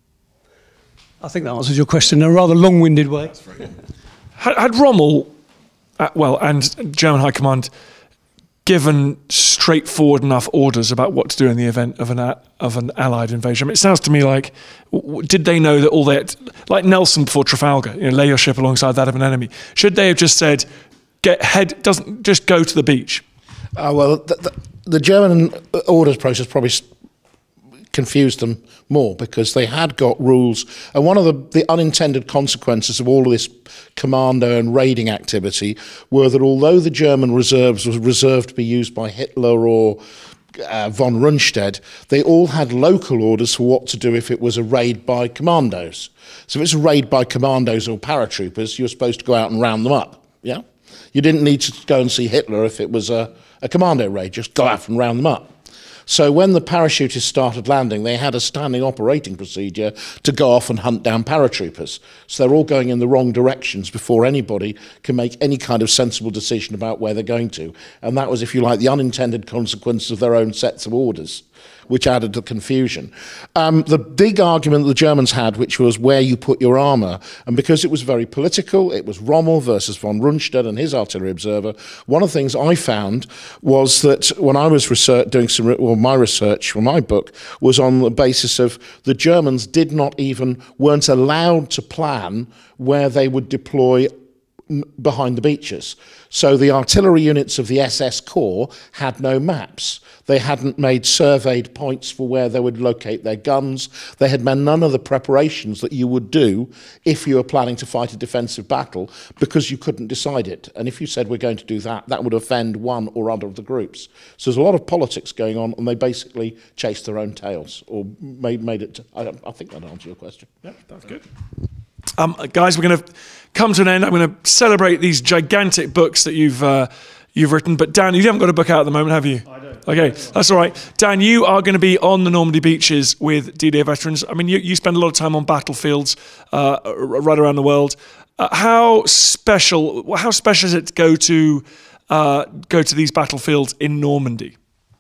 I think that answers your question in a rather long-winded way. That's very good. Had, had Rommel, uh, well, and German High Command given straightforward enough orders about what to do in the event of an of an Allied invasion? I mean, it sounds to me like, w did they know that all that, like Nelson before Trafalgar, you know, lay your ship alongside that of an enemy? Should they have just said, get head, doesn't just go to the beach? Uh, well, the, the, the German orders process probably confused them more because they had got rules, and one of the, the unintended consequences of all of this commando and raiding activity were that although the German reserves was reserved to be used by Hitler or uh, von Rundstedt, they all had local orders for what to do if it was a raid by commandos. So if it's a raid by commandos or paratroopers, you're supposed to go out and round them up. Yeah, you didn't need to go and see Hitler if it was a, a commando raid, just go out and round them up. So when the parachutists started landing, they had a standing operating procedure to go off and hunt down paratroopers. So they're all going in the wrong directions before anybody can make any kind of sensible decision about where they're going to. And that was, if you like, the unintended consequence of their own sets of orders, which added to confusion. Um, the big argument the Germans had, which was where you put your armour, and because it was very political, it was Rommel versus von Rundstedt and his artillery observer, one of the things I found was that when I was research, doing some, well, my research for my book was on the basis of the Germans did not even, weren't allowed to plan where they would deploy behind the beaches. So the artillery units of the S S Corps had no maps. They hadn't made surveyed points for where they would locate their guns. They had made none of the preparations that you would do if you were planning to fight a defensive battle, because you couldn't decide it. And if you said we're going to do that, that would offend one or other of the groups. So there's a lot of politics going on, and they basically chased their own tails, or made, made it... To, I, I think that answers your question. Yeah, that's good. Um, guys, we're going to come to an end. I'm going to celebrate these gigantic books that you've uh, you've written. But Dan, you haven't got a book out at the moment, have you? I don't. Okay, that's all right. Dan, you are going to be on the Normandy beaches with D-Day veterans. I mean, you, you spend a lot of time on battlefields uh, right around the world. Uh, how special? How special is it to go to uh, go to these battlefields in Normandy?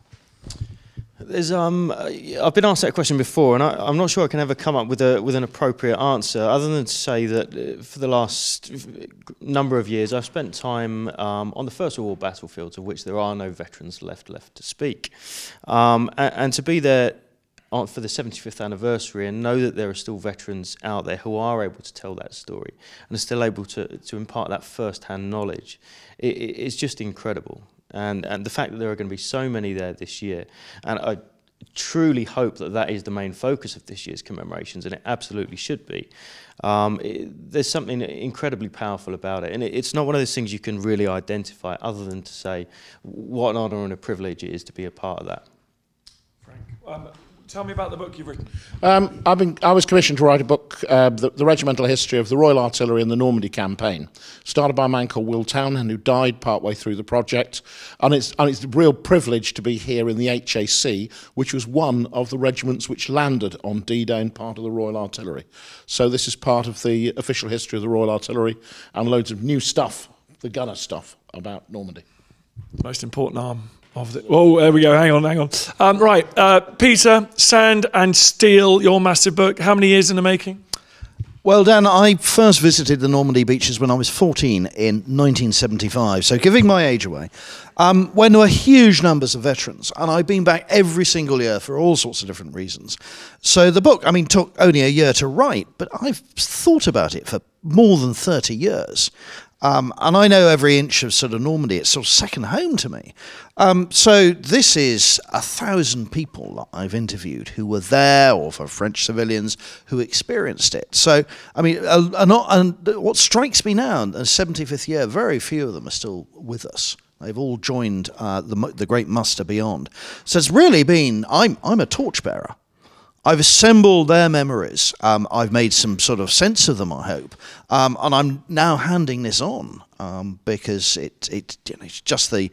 There's, um, I've been asked that question before, and I, I'm not sure I can ever come up with a with an appropriate answer, other than to say that for the last number of years, I've spent time um, on the First World War battlefields, of which there are no veterans left left to speak, um, and, and to be there for the seventy-fifth anniversary and know that there are still veterans out there who are able to tell that story and are still able to to impart that first-hand knowledge, it, it's just incredible. And, and the fact that there are going to be so many there this year, and I truly hope that that is the main focus of this year's commemorations, and it absolutely should be. Um, it, there's something incredibly powerful about it, and it, it's not one of those things you can really identify other than to say what an honour and a privilege it is to be a part of that. Frank, um, tell me about the book you've written. Um, I've been, I was commissioned to write a book, uh, the, the regimental history of the Royal Artillery in the Normandy campaign, started by a man called Will Townend, who died partway through the project. And it's, and it's a real privilege to be here in the H A C, which was one of the regiments which landed on D-Day and part of the Royal Artillery. So this is part of the official history of the Royal Artillery, and loads of new stuff, the gunner stuff, about Normandy. Most important arm of the... Oh, there we go. Hang on, hang on. Um, right, uh, Peter, Sand and Steel, your massive book. How many years in the making? Well, Dan, I first visited the Normandy beaches when I was fourteen in nineteen seventy-five, so giving my age away, um, when there were huge numbers of veterans, and I've been back every single year for all sorts of different reasons. So the book, I mean, took only a year to write, but I've thought about it for more than thirty years. Um, and I know every inch of sort of Normandy. It's sort of second home to me. Um, so this is a thousand people that I've interviewed who were there, or for French civilians who experienced it. So, I mean, uh, and, and what strikes me now, in the seventy-fifth year, very few of them are still with us. They've all joined uh, the, the great muster beyond. So it's really been, I'm, I'm a torchbearer. I've assembled their memories. Um, I've made some sort of sense of them, I hope. Um, and I'm now handing this on um, because it, it, you know, it's just the,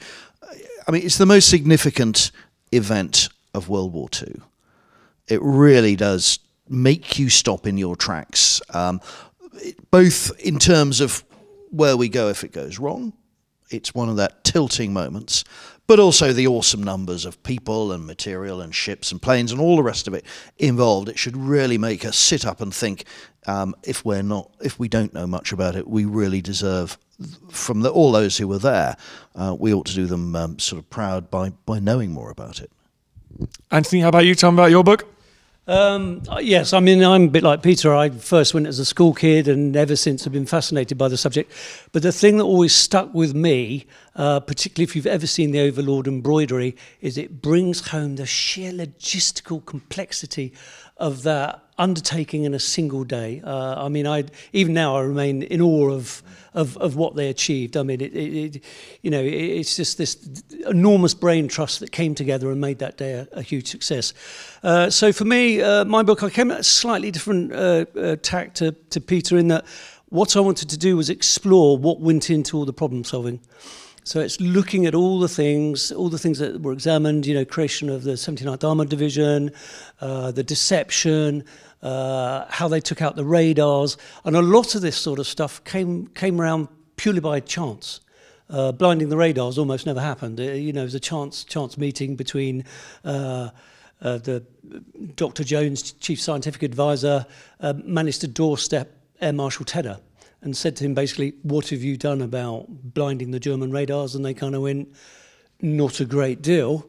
I mean, it's the most significant event of World War Two. It really does make you stop in your tracks, um, it, both in terms of where we go if it goes wrong. It's one of that tilting moments, but also the awesome numbers of people and material and ships and planes and all the rest of it involved. It should really make us sit up and think, um, if we're not, if we don't know much about it, we really deserve, from the, all those who were there, uh, we ought to do them um, sort of proud by, by knowing more about it. Anthony, how about you? Tell me about your book. Um, yes, I mean, I'm a bit like Peter. I first went as a school kid and ever since have been fascinated by the subject. But the thing that always stuck with me, uh, particularly if you've ever seen the Overlord embroidery, is it brings home the sheer logistical complexity of that undertaking in a single day. Uh, I mean, I even now I remain in awe of of, of what they achieved. I mean, it, it, it you know, it, it's just this enormous brain trust that came together and made that day a, a huge success. Uh, so for me, uh, my book, I came at a slightly different uh, uh, tack to, to Peter in that what I wanted to do was explore what went into all the problem solving. So it's looking at all the things, all the things that were examined, you know, creation of the seventy-ninth Armoured Division, uh, the deception, uh, how they took out the radars. And a lot of this sort of stuff came, came around purely by chance. Uh, blinding the radars almost never happened. Uh, you know, it was a chance, chance meeting between uh, uh, the Doctor Jones, Chief Scientific Advisor, uh, managed to doorstep Air Marshal Tedder and said to him basically, what have you done about blinding the German radars? And they kind of went, not a great deal.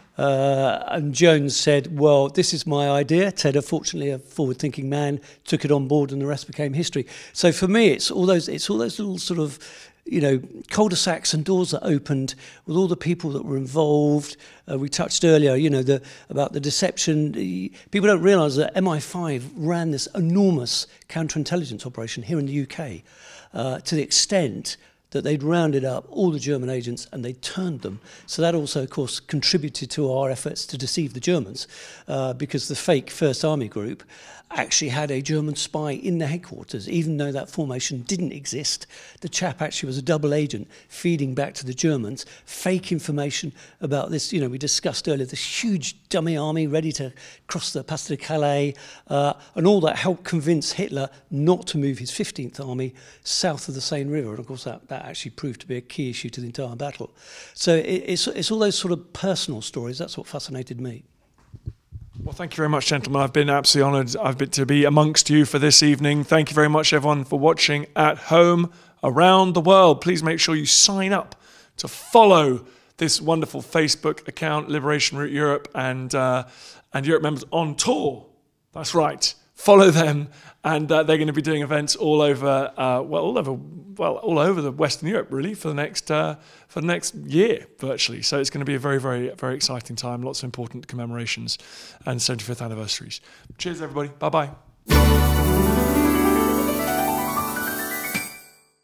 Uh, and Jones said, well, this is my idea. Tedder, fortunately a forward-thinking man, took it on board and the rest became history. So for me, it's all those, it's all those little sort of, you know, cul-de-sacs and doors that opened with all the people that were involved. Uh, we touched earlier, you know, the, about the deception. The, people don't realise that M I five ran this enormous counterintelligence operation here in the U K uh, to the extent that they'd rounded up all the German agents and they'd turned them. So that also, of course, contributed to our efforts to deceive the Germans uh, because the fake First Army Group actually had a German spy in the headquarters, even though that formation didn't exist. The chap actually was a double agent feeding back to the Germans fake information about this, you know, we discussed earlier, this huge dummy army ready to cross the Pas de Calais, uh, and all that helped convince Hitler not to move his fifteenth Army south of the Seine River. And of course, that, that actually proved to be a key issue to the entire battle. So it, it's, it's all those sort of personal stories. That's what fascinated me. Well, thank you very much, gentlemen. I've been absolutely honoured I've been to be amongst you for this evening. Thank you very much, everyone, for watching at home, around the world. Please make sure you sign up to follow this wonderful Facebook account, Liberation Route Europe, and uh, and Europe Members on Tour. That's right. Follow them, and uh, they're going to be doing events all over, uh, well, all over, well, all over the Western Europe, really, for the next uh, for the next year, virtually. So it's going to be a very, very, very exciting time. Lots of important commemorations and seventy-fifth anniversaries. Cheers, everybody. Bye bye.